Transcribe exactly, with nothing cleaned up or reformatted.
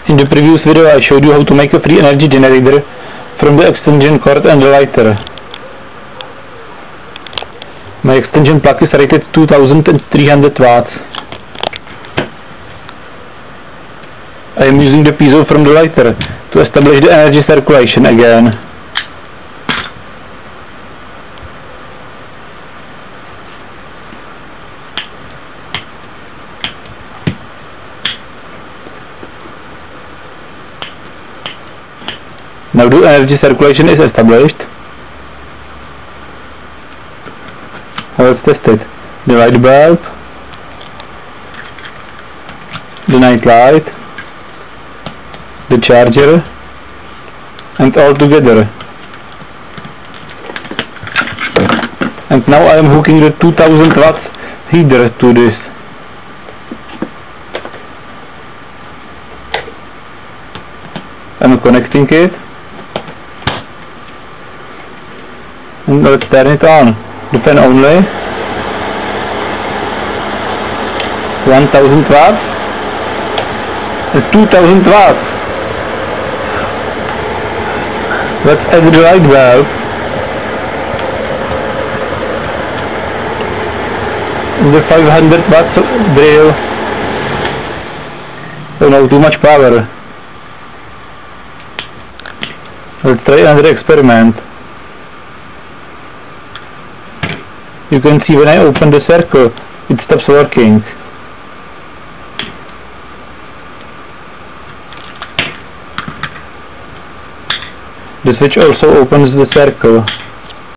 In the previous video I showed you how to make a free energy generator from the extension cord and the lighter. My extension plug is rated two thousand three hundred watts. I am using the piezo from the lighter to establish the energy circulation again. Now the energy circulation is established. Now let's test it. The light bulb, the night light, the charger, and all together. And now I am hooking the two thousand watts heater to this. I am connecting it. And let's turn it on. The fan only. one thousand watts and two thousand watts. Let's add the light bulb. The five hundred watts drill. Oh no, too much power. Let's try another experiment. You can see when I open the circle, it stops working. The switch also opens the circle.